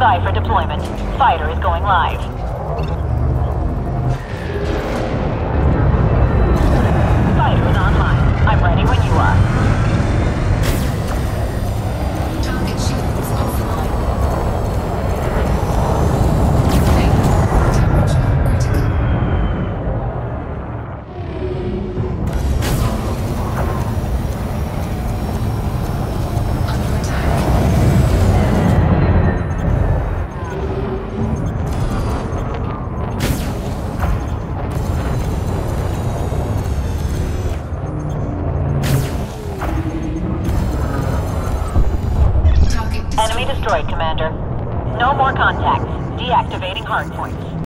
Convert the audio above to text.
by for deployment. Fighter is going live. Fighter is online. I'm ready when you are. Target shields offline. Temperature critical. Under attack. Target destroyed. Enemy destroyed, Commander. No more contacts. Deactivating hardpoints.